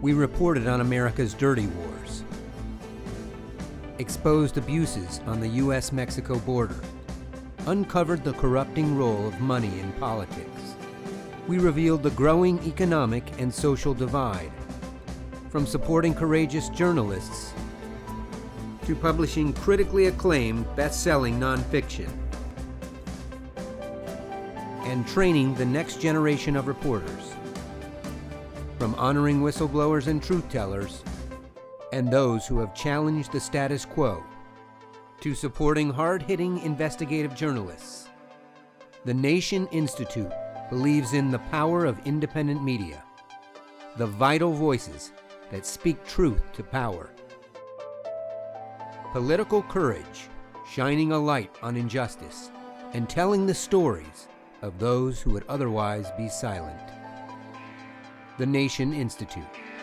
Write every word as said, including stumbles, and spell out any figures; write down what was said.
We reported on America's dirty wars, exposed abuses on the U S Mexico border, uncovered the corrupting role of money in politics. We revealed the growing economic and social divide, from supporting courageous journalists to publishing critically acclaimed, best-selling nonfiction, and training the next generation of reporters, from honoring whistleblowers and truth-tellers and those who have challenged the status quo, to supporting hard-hitting investigative journalists. The Nation Institute believes in the power of independent media, the vital voices that speak truth to power. Political courage, shining a light on injustice, and telling the stories of those who would otherwise be silent. The Nation Institute.